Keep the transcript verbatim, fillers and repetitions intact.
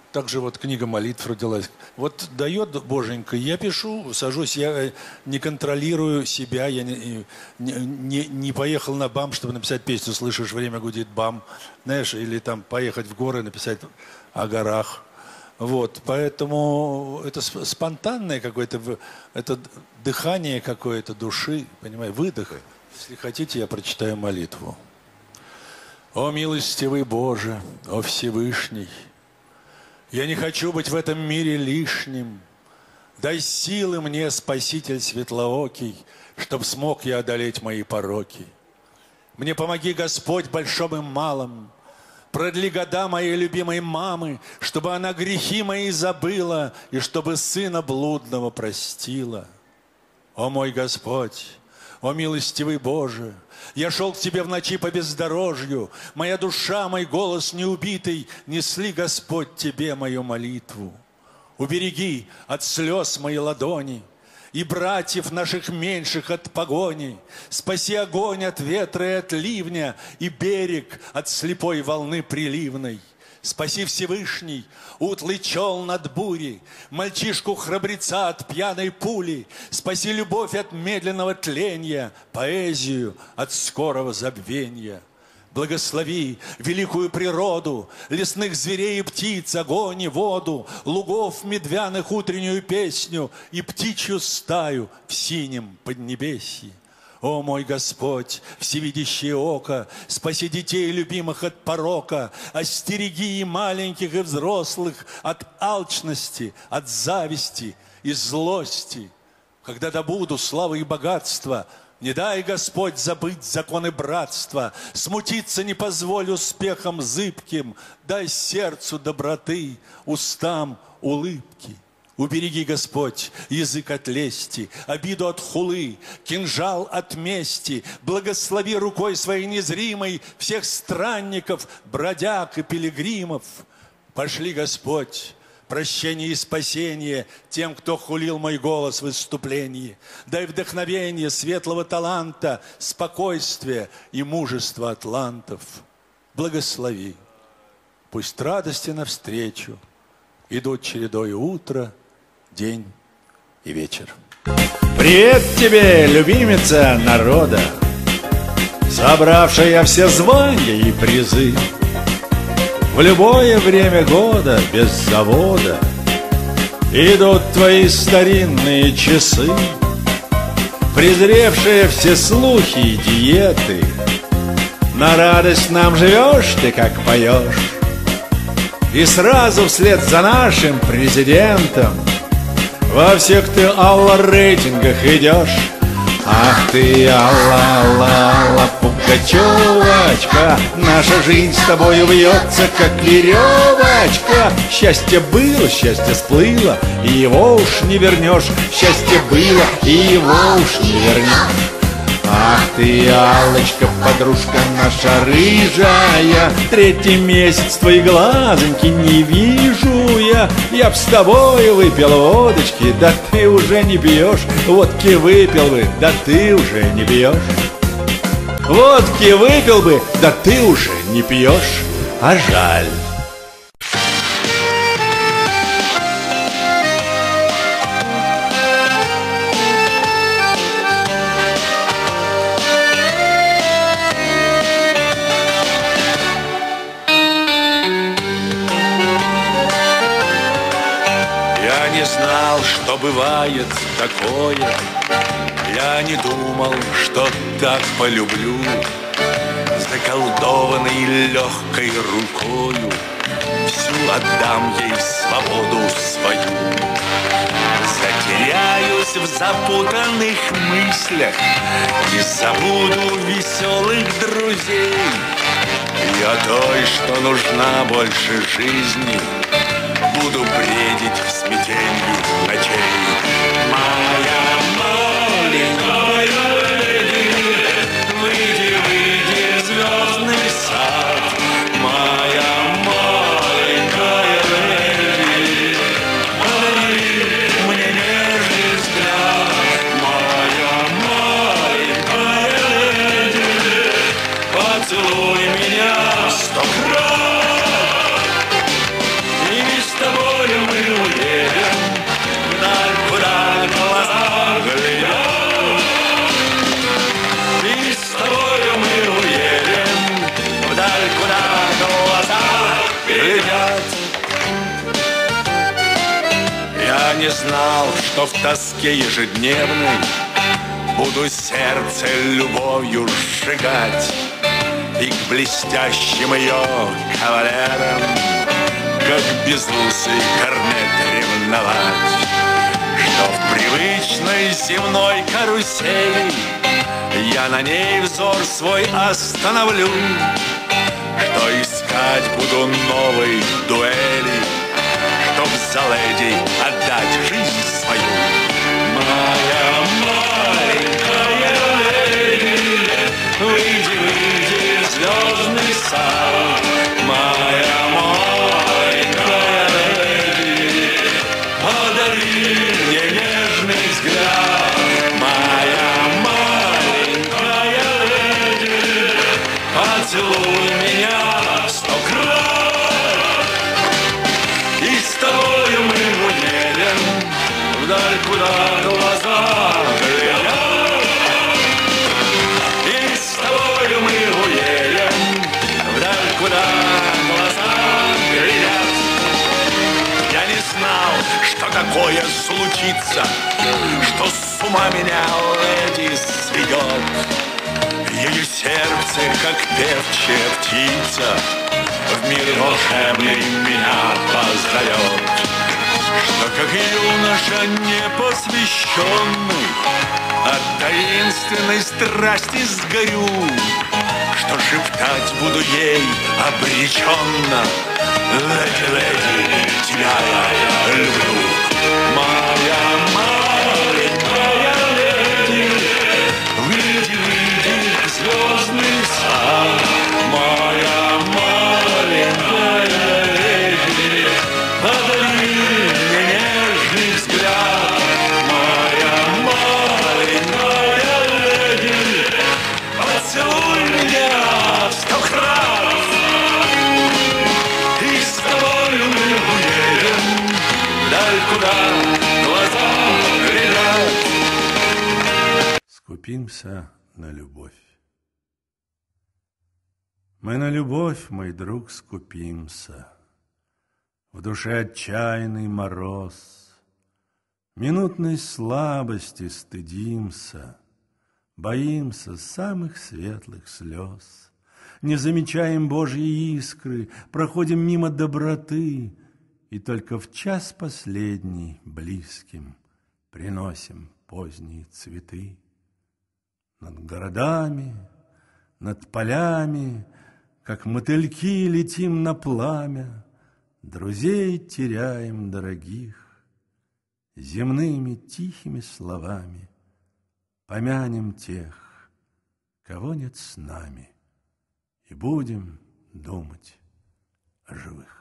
также вот книга молитв родилась. Вот дает Боженька, я пишу, сажусь, я не контролирую себя, я не, не, не, не поехал на БАМ, чтобы написать песню «Слышишь, время гудит БАМ», знаешь, или там поехать в горы, написать о горах. Вот, поэтому это спонтанное какое-то, это дыхание какое-то души, понимаете, выдох. Если хотите, я прочитаю молитву. О милостивый Боже, о Всевышний, я не хочу быть в этом мире лишним. Дай силы мне, Спаситель светлоокий, чтоб смог я одолеть мои пороки. Мне помоги, Господь, в большом и малом. Продли года моей любимой мамы, чтобы она грехи мои забыла и чтобы сына блудного простила. О мой Господь, о милостивый Боже, я шел к Тебе в ночи по бездорожью, моя душа, мой голос неубитый, несли, Господь, Тебе мою молитву. Убереги от слез мои ладони и братьев наших меньших от погони. Спаси огонь от ветра и от ливня и берег от слепой волны приливной. Спаси Всевышний утлый челн от бури, мальчишку-храбреца от пьяной пули. Спаси любовь от медленного тленья, поэзию от скорого забвенья. Благослови великую природу, лесных зверей и птиц, огонь и воду, лугов медвяных утреннюю песню и птичью стаю в синем поднебесье. О мой Господь, всевидящее око, спаси детей любимых от порока, остереги и маленьких, и взрослых от алчности, от зависти и злости. Когда добуду славы и богатства, не дай, Господь, забыть законы братства, смутиться не позволь успехом зыбким, дай сердцу доброты, устам улыбки. Убереги, Господь, язык от лести, обиду от хулы, кинжал от мести. Благослови рукой своей незримой всех странников, бродяг и пилигримов. Пошли, Господь, прощение и спасение тем, кто хулил мой голос в выступлении. Дай вдохновение светлого таланта, спокойствие и мужество атлантов. Благослови. Пусть радости навстречу идут чередой утро, день и вечер. Привет тебе, любимица народа, собравшая все звания и призы. В любое время года, без завода, идут твои старинные часы, презревшие все слухи и диеты. На радость нам живешь ты, как поешь, и сразу вслед за нашим президентом во всех ты, Алла, рейтингах идешь. Ах ты, Алла, Алла, Алла, Пугачевочка, наша жизнь с тобою вьется, как веревочка. Счастье было, счастье сплыло, и его уж не вернешь. Счастье было, и его уж не вернешь. Ах ты, Аллочка, подружка наша рыжая, третий месяц твои глазоньки не вижу я. Я б с тобой выпил водочки, да ты уже не пьешь. Водки выпил бы, да ты уже не пьешь. Водки выпил бы, да ты уже не пьешь. А жаль. Что бывает такое, я не думал, что так полюблю. Заколдованной легкой рукою всю отдам ей свободу свою. Затеряюсь в запутанных мыслях, не забуду веселых друзей. Я той, что нужна больше жизни, буду бредить в смятенье ночей. Моя маленькая леди, выйди, выйди, звездный сад. Моя маленькая леди, подари мне нежный взгляд. Моя маленькая леди, поцелуй меня сто крат. И без не знал, что в тоске ежедневной буду сердце любовью сжигать и к блестящим ее кавалерам, как безусый корнет, ревновать, что в привычной земной карусели я на ней взор свой остановлю, что искать буду новой дуэли, чтоб за леди отдать жизнь свою. Моя маленькая леди, выйди, выйди в звездный сад. Моя маленькая леди, подари мне нежный взгляд. Моя маленькая леди, поцелуй меня сто крат. И с тобою мы уедем вдаль, куда глаза глядят. И с тобою мы уедем вдаль, куда глаза глядят. Я не знал, что такое случится, что с ума меня леди сведет. Ее сердце, как певчая птица, в мир волшебный меня позовет. Что, как юноша непосвященный, от таинственной страсти сгорю, что шептать буду ей обреченно: леди, леди, тебя я люблю. Моя маленькая леди, выйди, выйди в звездный сад. Моя маленькая леди, подари мне нежный взгляд. Моя маленькая леди, поцелуй меня сто крат. И с тобою мы уедем вдаль, куда глаза глядят. Скупимся на любовь. Мы на любовь, мой друг, скупимся. В душе отчаянный мороз, минутной слабости стыдимся, боимся самых светлых слез. Не замечаем Божьи искры, проходим мимо доброты, и только в час последний близким приносим поздние цветы. Над городами, над полями, как мотыльки, летим на пламя, друзей теряем дорогих, земными тихими словами помянем тех, кого нет с нами, и будем думать о живых.